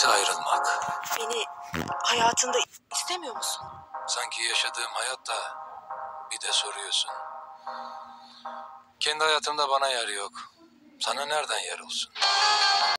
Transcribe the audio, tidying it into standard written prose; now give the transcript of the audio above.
ise ayrılmak. Beni hayatında istemiyor musun? Sanki yaşadığım hayatta bir de soruyorsun. Kendi hayatımda bana yer yok. Sana nereden yer olsun?